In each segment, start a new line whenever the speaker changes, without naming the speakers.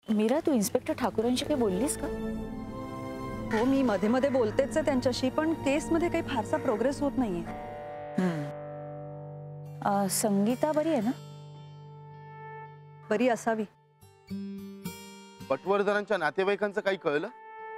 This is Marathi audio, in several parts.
मीरा, तू इन्स्पेक्टर ठाकूरांशी काही बोललीस का?
हो, मी मध्ये मध्ये बोलतेच आहे त्यांच्याशी, पण केस मध्ये काही फारसा प्रोग्रेस होत नाहीये.
संगीता बरी आहे ना?
बरी असावी.
पटवर्धनांच्या नातेवाईकांचं काही कळलं?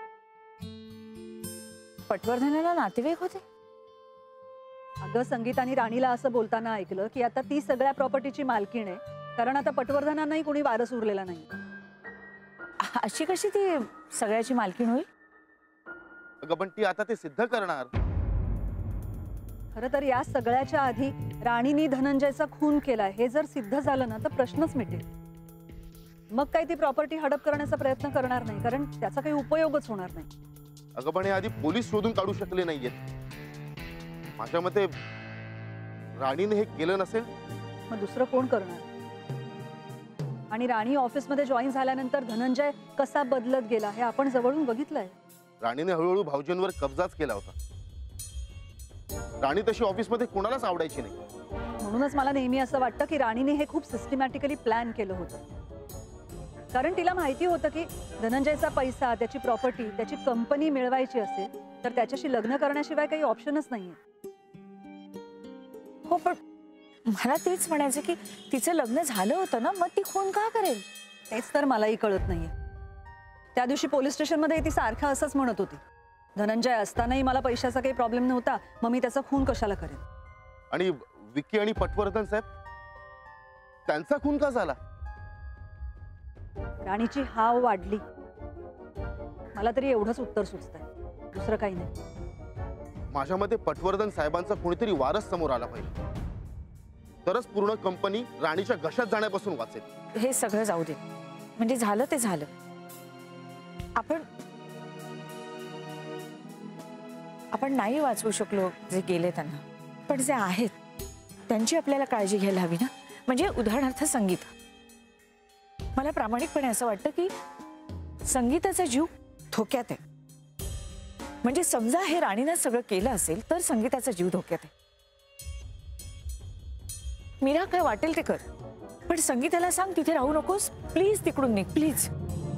पटवर्धनाला नातेवाईक होते?
अगं, संगीताने राणीला असं बोलताना ऐकलं की आता ती सगळ्या प्रॉपर्टीची मालकीण आहे, कारण आता पटवर्धनांनाही कोणी वारस उरलेला नाही.
अशी कशी ती सगळ्याची मालकीण होईल?
अगं, पण ती आता ते सिद्ध करणार.
खरं तर या सगळ्याच्या आधी राणीने धनंजयचा खून केलाय हे जर सिद्ध झालं ना तर प्रश्नच मिटेल. मग काय ती प्रॉपर्टी हडप करण्याचा प्रयत्न करणार नाही, कारण त्याचा काही उपयोगच होणार नाही.
अगं, पण आधी पोलीस शोधून काढू शकले नाहीयेत. माझ्या मते राणीने हे केलं नसेल.
मग दुसरं कोण करणार? आणि राणी ऑफिसमध्ये जॉईन झाल्यानंतर धनंजय कसा बदलत गेला हे आपण जवळून बघितलंय.
राणीने हळूहळू भाऊजींवर कब्जाच केला होता. राणी तशी ऑफिसमध्ये कोणालाच आवडायची नाही.
म्हणूनच मला नेहमी असं वाटतं की राणीने हे खूप सिस्टमॅटिकली प्लॅन केलं होतं, कारण तिला माहिती होतं की धनंजयचा पैसा, त्याची प्रॉपर्टी, त्याची कंपनी मिळवायची असेल तर त्याच्याशी लग्न करण्याशिवाय काही ऑप्शनच नाहीये.
हो, पण मला तेच म्हणायचं की तिचं लग्न झालं होतं ना, मग ती खून का करेल?
तेच तर मलाही कळत नाहीये. त्या दिवशी पोलीस स्टेशनमध्ये ती सारखं असंच म्हणत होती, धनंजय असतानाही मला पैशाचा काही प्रॉब्लेम नव्हता, मग मी त्याचा खून कशाला करेन.
आणि विक्की आणि पटवर्धन साहेब, त्यांचा खून का झाला?
राणीची हाव वाढली. मला तरी एवढंच उत्तर सुचतंय, दुसरं काही नाही.
माझ्या मते पटवर्धन साहेबांचा कोणीतरी वारस समोर आला पाहिजे, तरच पूर्ण कंपनी राणीच्या घशात जाण्यापासून वाचेल.
हे सगळं जाऊ दे, म्हणजे झालं ते झालं. आपण नाही वाचवू शकलो जे गेले त्यांना, पण जे आहेत त्यांची आपल्याला काळजी घ्यायला हवी ना. म्हणजे उदाहरणार्थ संगीता. मला प्रामाणिकपणे असं वाटतं की संगीताचा जीव धोक्यात आहे. म्हणजे समजा हे राणीनं सगळं केलं असेल तर संगीताचा जीव धोक्यात आहे. मीरा, काय वाटेल ते कर, पण संगीताला सांग तिथे राहू नकोस, प्लीज तिकडून निघ, प्लीज.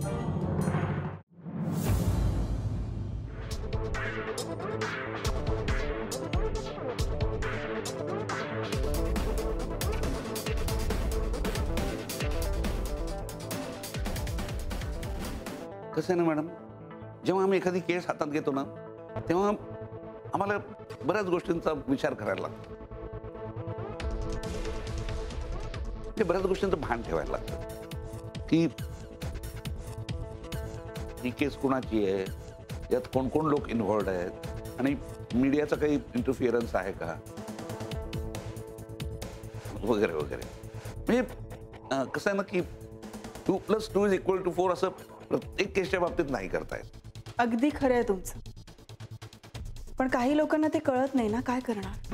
कसं आहे ना मॅडम, जेव्हा आम्ही एखादी केस हातात घेतो ना तेव्हा आम्हाला बऱ्याच गोष्टींचा विचार करायला लागतो. बऱ्याच गोष्टींचं भान ठेवायला लागतं की ही केस कोणाची आहे, यात कोण कोण लोक इन्व्हॉल्ड आहेत आणि मीडियाचा काही इंटरफिअरन्स आहे का वगैरे वगैरे. म्हणजे कसं आहे ना की 2+2 = 4 असं प्रत्येक केसच्या बाबतीत नाही करतायत.
अगदी खरं आहे तुमचं, पण काही लोकांना ते कळत नाही ना, काय करणार.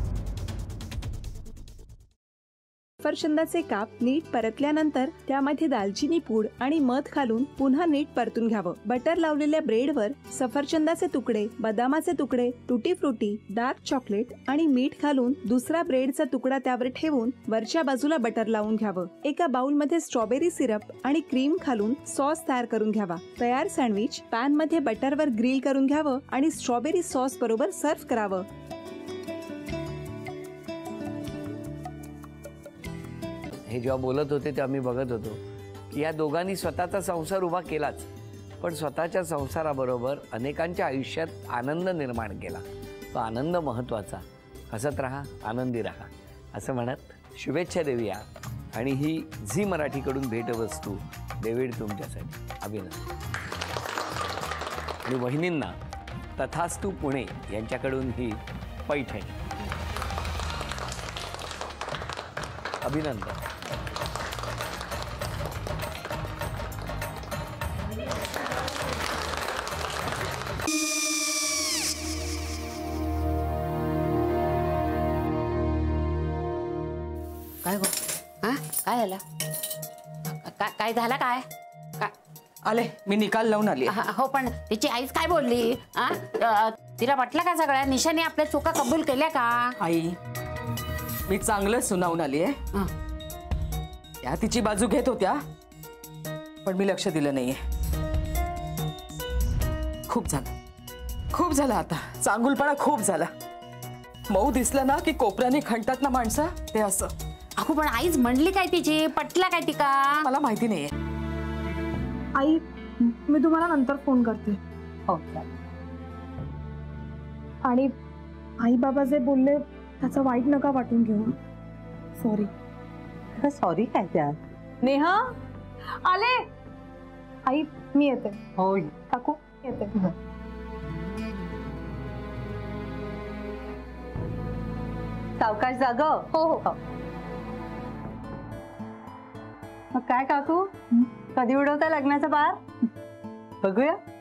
सफरचंदाचे काप नीट परतल्यानंतर त्यामध्ये दालचिनी पूड आणि मध घालून पुन्हा नीट परतून घ्यावं. बटर लावलेल्या ब्रेडवर सफरचंदाचे तुकडे, बदामाचे तुकडे, टुटी फ्रुटी, डार्क चॉकलेट आणि मीठ घालून दुसरा ब्रेडचा तुकडा त्यावर ठेवून वरच्या बाजूला बटर लावून घ्यावं. एका बाउलमध्ये स्ट्रॉबेरी सिरप आणि क्रीम घालून सॉस तयार करून घ्यावा. तयार सँडविच पॅन मध्ये बटरवर ग्रिल करून घ्यावं आणि स्ट्रॉबेरी सॉस बरोबर सर्व्ह करावं.
हे जेव्हा बोलत होते तेव्हा मी बघत होतो की या दोघांनी स्वतःचा संसार उभा केलाच, पण स्वतःच्या संसाराबरोबर अनेकांच्या आयुष्यात आनंद निर्माण केला. तो आनंद महत्त्वाचा. हसत राहा, आनंदी राहा असं म्हणत शुभेच्छा देऊया. आणि ही झी मराठीकडून भेटवस्तू डेव्हिड तुमच्यासाठी. अभिनंदन. आणि वहिनींना तथास्तू पुणे यांच्याकडून ही पैठणी. अभिनंदन.
काय गो? हा, काय झालं? काय झालं? काय
आले, मी निकाल लावून आली.
हो, पण तिची आईच काय बोलली? तिला वाटलं का सगळ्या निशाने आपल्या चुका कबूल केल्या का?
आई, मी चांगलं सुनावून आली आहे. त्या तिची बाजू घेत होत्या,
पण मी लक्ष दिलं नाहीये. खूप झालं आता. चांगुलपणा खूप झाला. मऊ दिसलं ना की कोपऱ्याने खणतात ना माणसं, ते असं.
अगो पण आईच म्हणली काय तिची, पटला काय तिका?
मला माहिती नाहीये.
आई, मी तुम्हाला नंतर फोन करते.
हो.
आणि आई बाबा जे बोलले त्याचं वाईट नका वाटून घेऊ. सॉरी.
सॉरी काय त्या?
नेहा आले. आई मी येते.
हो
काकू येते.
सावकाश जाग.
हो हो.
मग काय काकू, कधी उडवता लग्नाचा बार? बघूया.